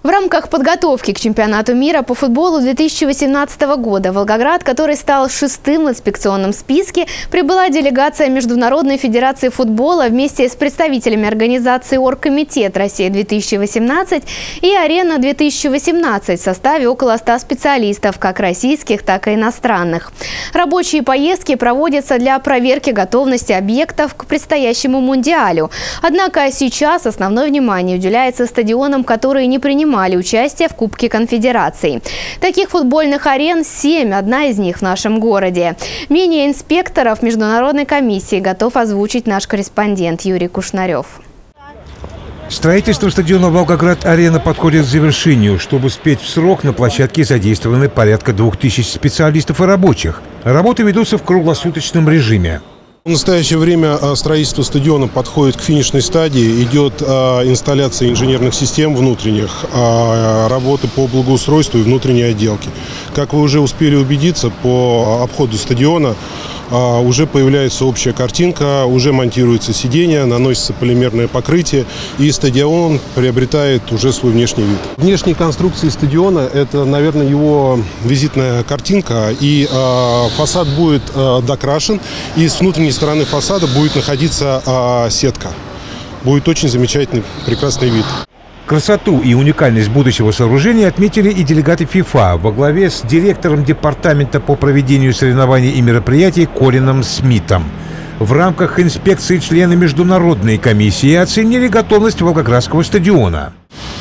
В рамках подготовки к чемпионату мира по футболу 2018 года в Волгоград, который стал 6-м в инспекционном списке, прибыла делегация Международной федерации футбола вместе с представителями организации Оргкомитет Россия-2018 и Арена-2018 в составе около 100 специалистов, как российских, так и иностранных. Рабочие поездки проводятся для проверки готовности объектов к предстоящему мундиалю. Однако сейчас основное внимание уделяется стадионам, которые не принимали участие в Кубке Конфедераций. Таких футбольных арен 7, одна из них в нашем городе. Мнение инспекторов Международной комиссии готов озвучить наш корреспондент Юрий Кушнарев. Строительство стадиона «Волгоград-Арена» подходит к завершению. Чтобы успеть в срок, на площадке задействованы порядка 2000 специалистов и рабочих. Работы ведутся в круглосуточном режиме. В настоящее время строительство стадиона подходит к финишной стадии. Идет инсталляция инженерных систем внутренних, работы по благоустройству и внутренней отделке. Как вы уже успели убедиться, по обходу стадиона уже появляется общая картинка, уже монтируется сиденье, наносится полимерное покрытие, и стадион приобретает уже свой внешний вид. Внешние конструкции стадиона – это, наверное, его визитная картинка, и фасад будет докрашен, и с внутренней стороны фасада будет находиться сетка. Будет очень замечательный, прекрасный вид. Красоту и уникальность будущего сооружения отметили и делегаты ФИФА во главе с директором департамента по проведению соревнований и мероприятий Колином Смитом. В рамках инспекции члены Международной комиссии оценили готовность Волгоградского стадиона.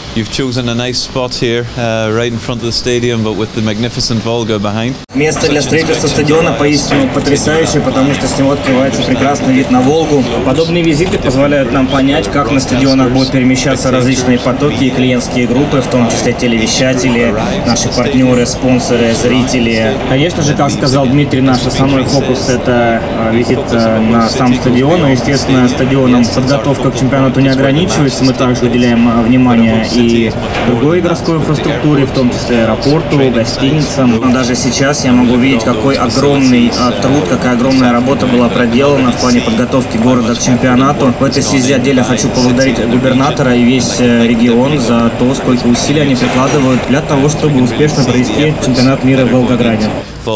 Место для строительства стадиона поистине потрясающее, потому что с него открывается прекрасный вид на Волгу. Подобные визиты позволяют нам понять, как на стадионах будут перемещаться различные потоки и клиентские группы, в том числе телевещатели, наши партнеры, спонсоры, зрители. Конечно же, как сказал Дмитрий, наш основной фокус – это визит на сам стадион. Естественно, стадионом подготовка к чемпионату не ограничивается. Мы также уделяем внимание и другой городской инфраструктуре, в том числе аэропорту, гостиницам. Но даже сейчас я могу видеть, какой огромный труд, какая огромная работа была проделана в плане подготовки города к чемпионату. В этой связи отдельно хочу поблагодарить губернатора и весь регион за то, сколько усилий они прикладывают для того, чтобы успешно провести чемпионат мира в Волгограде.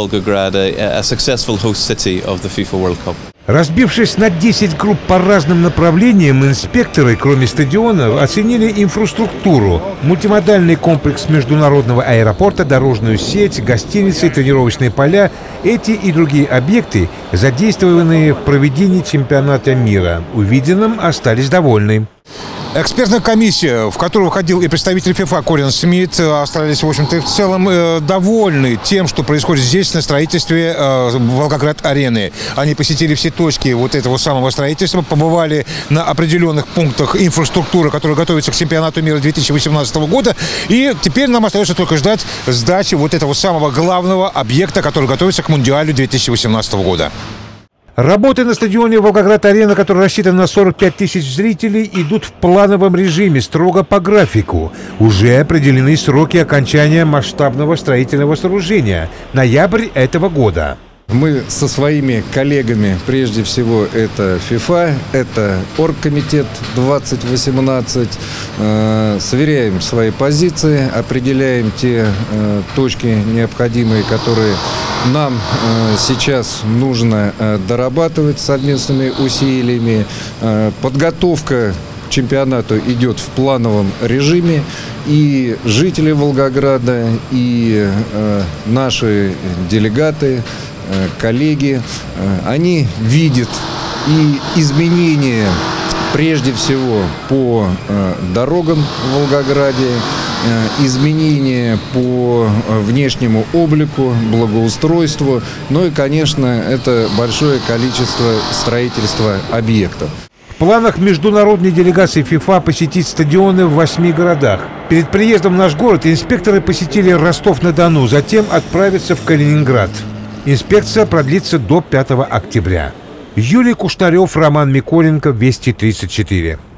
Разбившись на 10 групп по разным направлениям, инспекторы, кроме стадиона, оценили инфраструктуру, мультимодальный комплекс международного аэропорта, дорожную сеть, гостиницы, тренировочные поля. Эти и другие объекты, задействованные в проведении чемпионата мира. Увиденным остались довольны. Экспертная комиссия, в которую входил и представитель ФИФА Колин Смит, остались, в общем-то, в целом довольны тем, что происходит здесь, на строительстве Волгоград-Арены. Они посетили все точки вот этого самого строительства, побывали на определенных пунктах инфраструктуры, которая готовится к чемпионату мира 2018 года. И теперь нам остается только ждать сдачи вот этого самого главного объекта, который готовится к мундиалю 2018 года. Работы на стадионе «Волгоград-Арена», который рассчитан на 45 тысяч зрителей, идут в плановом режиме, строго по графику. Уже определены сроки окончания масштабного строительного сооружения – ноябрь этого года. Мы со своими коллегами, прежде всего, это ФИФА, это Оргкомитет 2018, сверяем свои позиции, определяем те точки необходимые, которые нам сейчас нужно дорабатывать совместными усилиями. Подготовка к чемпионату идет в плановом режиме, и жители Волгограда, и наши делегаты, коллеги, они видят и изменения, прежде всего, по дорогам в Волгограде, изменения по внешнему облику, благоустройству, ну и, конечно, это большое количество строительства объектов. В планах международной делегации ФИФА посетить стадионы в 8 городах. Перед приездом в наш город инспекторы посетили Ростов-на-Дону, затем отправятся в Калининград. Инспекция продлится до 5 октября. Юрий Кушнарев, Роман Миколенко, Вести 34.